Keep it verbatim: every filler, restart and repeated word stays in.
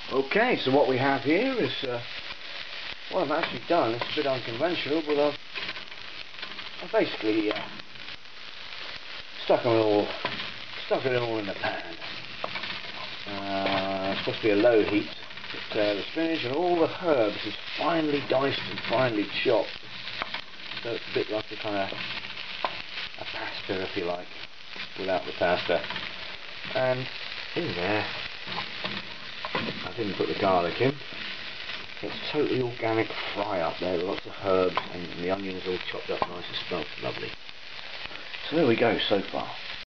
Okay, so what we have here is uh, what I've actually done. It's a bit unconventional, but I've, I've basically uh, stuck them all, stuck it all in the pan. Uh, it's supposed to be a low heat. But, uh, the spinach and all the herbs is finely diced and finely chopped, so it's a bit like a kind of a pasta, if you like, without the pasta. And in there, I didn't put the garlic in. It's totally organic fry up there with lots of herbs, and the onions all chopped up nice and smells lovely. So there we go so far.